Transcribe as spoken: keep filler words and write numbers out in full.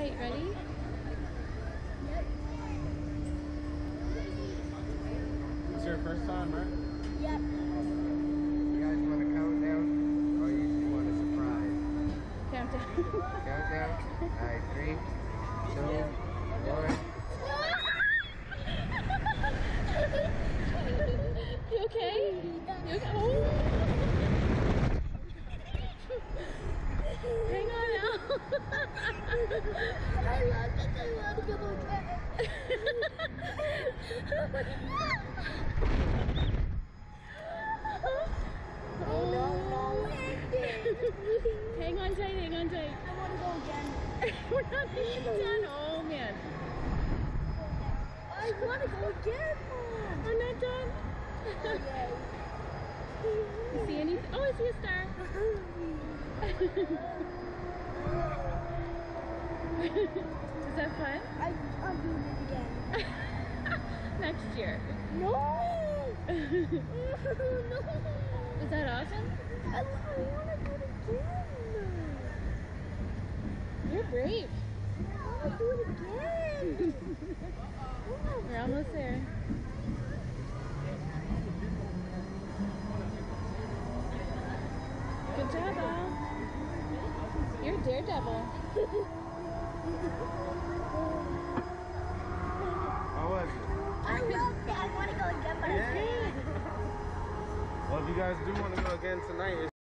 right, ready? Yep. It's your first time, right? Yep. You guys want a countdown? Or you just want a surprise? Countdown. Countdown? Alright, three, two, one. You okay? You okay? Oh. Hang on now. I love it. I want to go again. Oh no, no, Hang on tight, hang on tight. I want to go again. We're not being done. Oh man. I want to go again, Mom. We're not done. You see anything? Oh, I see a star. Is that fun? I, I'm doing it again. Next year. No! No! Is that awesome? I, I want to do it again. You're brave. I want to do it again. We're almost there. Good job, Al. You're a daredevil. How was it? I love it. I want to go again, but I Yeah. can't. Well, if you guys do want to go again tonight, it's